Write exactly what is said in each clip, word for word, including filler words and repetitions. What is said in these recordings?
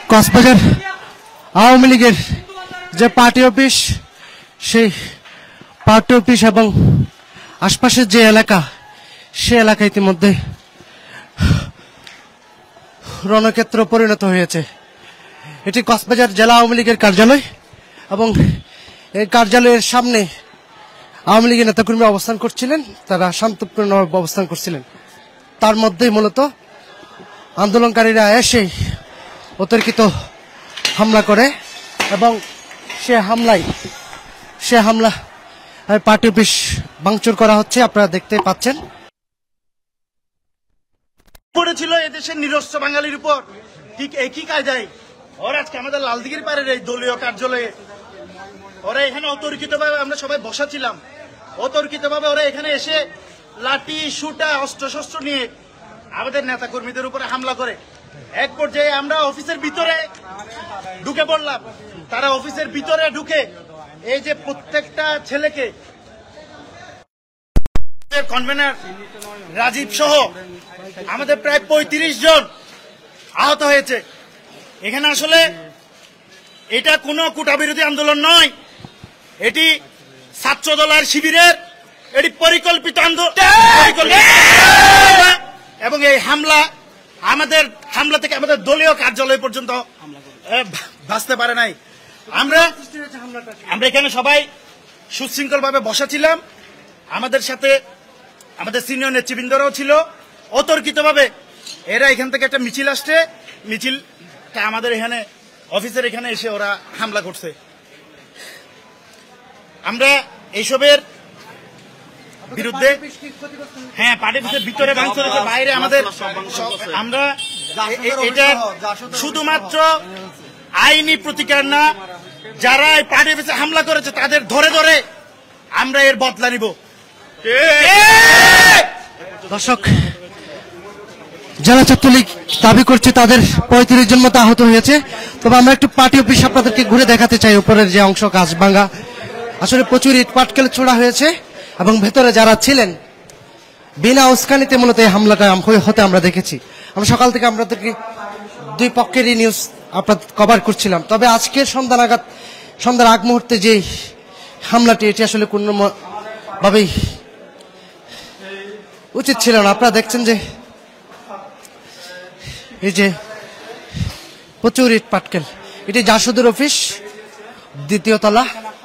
কক্সবাজার আওয়ামী লীগের যে party office, সেই পার্টি অফিস এবং আশপাশের যে এলাকা, সে এলাকা ইতিমধ্যে রণক্ষেত্র পরিণত হয়েছে। এটি কক্সবাজার জেলা আওয়ামী লীগের কার্যালয় এবং এই কার্যালয়ের সামনে আওয়ামী লীগের নেতাকর্মী অবস্থান করছিলেন, তারা শান্তপূর্ণ অবস্থান করছিলেন। তার মধ্যেই মূলত আন্দোলনকারীরা এসে অতর্কিত হামলা করে এবং সে হামলায় সে হামলা পার্টি অফিস ভাঙচুর করা হচ্ছে, আপনারা দেখতে পাচ্ছেন। পড়েছিল এদেশের নিরস্ত্র বাঙালির উপর, ঠিক একই কায়দায় ওরা আজকে আমাদের লালদিঘির পাড়ের এই দলীয় কার্যালয়ে ওরা এখানে অতর্কিত ভাবে আমরা সবাই বসা ছিলাম, অতর্কিত ভাবে ওরা এখানে এসে লাঠি সুটা অস্ত্র শস্ত্র নিয়ে আমাদের নেতা কর্মীদের উপরে হামলা করে। এক পর্যায়ে আমরা অফিসের ভিতরে ঢুকে পড়লাম। তারা অফিসের ভিতরে ঢুকে এই যে প্রত্যেকটা ছেলেকে, কনভেনার রাজীব সহ আমাদের প্রায় পঁয়ত্রিশ জন আহত হয়েছে। এখানে আসলে এটা কোনো কোটা বিরোধী আন্দোলন নয়, এটি ছাত্র দলের শিবিরের এটি পরিকল্পিত আন্দোলন এবং এই হামলা আমাদের হামলা থেকে আমাদের দলীয় কার্যালয় পর্যন্ত বাঁচতে পারে নাই। আমরা আমরা এখানে সবাই সুশৃঙ্খল ভাবে বসা ছিলাম, আমাদের সাথে আমাদের সিনিয়র নেতৃবৃন্দরাও ছিল। অতর্কিত ভাবে এরা এখান থেকে একটা মিছিল আসছে, মিছিলটা আমাদের এখানে অফিসের এখানে এসে ওরা হামলা করছে। আমরা এইসবের বিরুদ্ধে, হ্যাঁ পার্টি অফিসের ভিতরে ভাঙচুর হয়েছে, বাইরে আমাদের, আমরা এটা শুধুমাত্র আইনি প্রতিকার না, যারা এই পার্টি অফিসে হামলা করেছে তাদের ধরে ধরে আমরা এর বদলা নিব। দর্শক, জেলা ছাত্রলীগ দাবি করছে তাদের পঁয়ত্রিশ জন মতো আহত হয়েছে। তবে আমরা একটু পার্টি অফিস আপনাদেরকে ঘুরে দেখাতে চাই। উপরের যে অংশ কাঁচ ভাঙা, আসলে প্রচুর ইট পাটকেল ছোড়া হয়েছে এবং ভেতরে যারা ছিলেন বিনা উস্কানিতে মূলত এই হামলাটা হতে আমরা দেখেছি। আমরা সকাল থেকে আপনাদেরকে দুই পক্ষেরই নিউজ আপনার কভার করছিলাম। তবে আজকের সন্ধ্যা নাগাদ, সন্ধ্যার আগ মুহূর্তে যে হামলাটি, এটি আসলে কোনোভাবেই উচিত ছিল না। আপনারা দেখছেন যে এই যে প্রচুর ইট পাটকেল, এটি জাসদের অফিস, দ্বিতীয় তলা।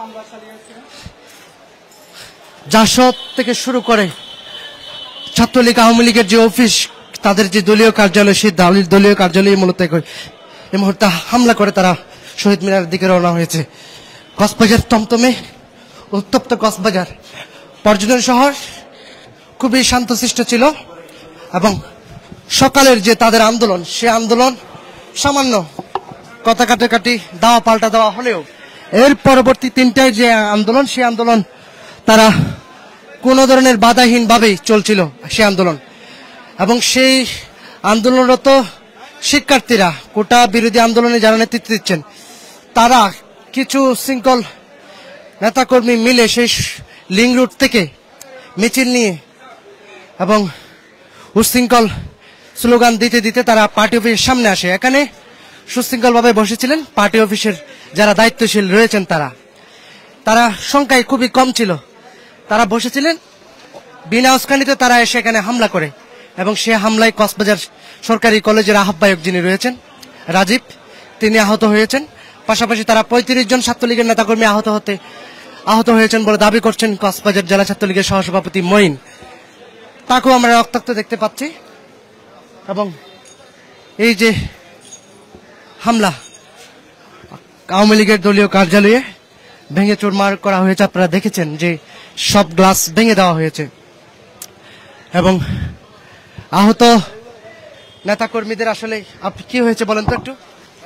জাসদ থেকে শুরু করে ছাত্রলীগ আওয়ামী লীগের যে অফিস, তাদের যে দলীয় কার্যালয়, সেই দলীয় কার্যালয়ে মূলত এই মুহূর্তে হামলা করে তারা শহীদ মিনারের দিকে রওনা হয়েছে। কক্সবাজার টমটমে উত্তপ্ত কক্সবাজার পর্যটন শহর খুবই শান্তশিষ্ট ছিল এবং সকালের যে তাদের আন্দোলন, সে আন্দোলন সামান্য কথা কাটাকাটি, দাওয়া পাল্টা দেওয়া হলেও এর পরবর্তী তিনটায় যে আন্দোলন, সে আন্দোলন তারা কোনো ধরনের বাধাহীন ভাবেই চলছিল সে আন্দোলন। এবং সেই আন্দোলনরত শিক্ষার্থীরা, কোটা বিরোধী আন্দোলনে যারা নেতৃত্ব দিচ্ছেন, তারা কিছু শৃঙ্খল নেতাকর্মী মিলে সেই লিং রুট থেকে মিছিল নিয়ে এবং উশৃঙ্খল স্লোগান দিতে দিতে তারা পার্টি অফিসের সামনে আসে। এখানে সুশৃঙ্খলভাবে বসেছিলেন পার্টি অফিসের যারা দায়িত্বশীল রয়েছেন, তারা তারা সংখ্যায় খুবই কম ছিল। তারা বসেছিলেন, বিনা উস্কানিতে তারা এসে এখানে হামলা করে এবং সে হামলায় কক্সবাজার সরকারি কলেজের আহ্বায়ক যিনি রয়েছেন রাজীব, তিনি আহত হয়েছেন। পাশাপাশি তারা পঁয়ত্রিশ জন ছাত্রলীগের নেতাকর্মী আহত হতে আহত হয়েছেন বলে দাবি করছেন কক্সবাজার জেলা ছাত্রলীগের সহসভাপতি মঈন। তাকেও আমরা রক্তাক্ত দেখতে পাচ্ছি। এবং এই যে হামলা আওয়ামী লীগের দলীয় কার্যালয়ে ভেঙে চুরমার করা হয়েছে, আপনারা দেখেছেন যে সব গ্লাস ভেঙে দেওয়া হয়েছে এবং আহত নেতাকর্মীদের আসলে কি হয়েছে বলেন তো একটু।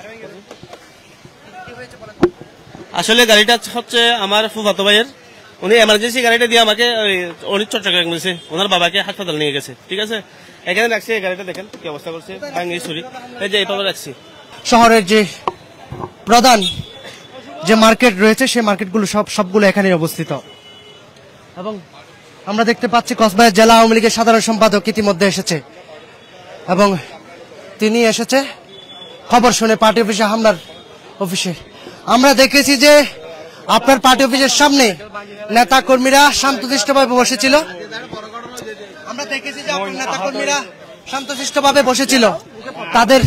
আসলে গাড়িটা হচ্ছে আমার ফুফাতো ভাইয়ের, উনি এমার্জেন্সি গাড়িটা দিয়ে আমাকে উনি চট্টগ্রাম গেছে, ওনার বাবাকে হাসপাতাল নিয়ে গেছে। ঠিক আছে, এখানে রাখছি, এই গাড়িটা দেখেন কি অবস্থা করছে, ভাঙি ছুরি, এই যে এইভাবে রাখছি। শহরের যে প্রধান যে মার্কেট রয়েছে, সেই মার্কেটগুলো সব সবগুলো এখানে অবস্থিত এবং আমরা দেখতে পাচ্ছি কক্সবাজার জেলা আওয়ামী লীগের সাধারণ সম্পাদক ইতিমধ্যে এসেছে এবং তিনি এসেছে খবর শুনে পার্টি অফিসে হামলার অফিসে আমরা দেখেছি যে আপনার পার্টি অফিসের সামনে নেতা কর্মীরা শান্তশিষ্টভাবে বসেছিল। আমরা দেখেছি যে আপনার নেতা কর্মীরা শান্তশিষ্টভাবে বসেছিল। তাদের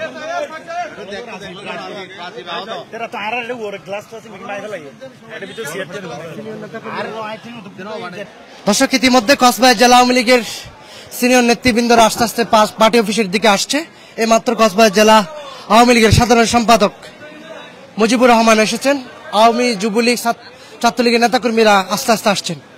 দর্শক, ইতিমধ্যে কসবাজার জেলা আওয়ামী লীগের সিনিয়র নেতৃবৃন্দরা আস্তে আস্তে পার্টি অফিসের দিকে আসছে। এইমাত্র কসবাজার জেলা আওয়ামী লীগের সাধারণ সম্পাদক মুজিবুর রহমান এসেছেন। আওয়ামী যুবলীগ ছাত্রলীগের নেতাকর্মীরা আস্তে আস্তে আসছেন।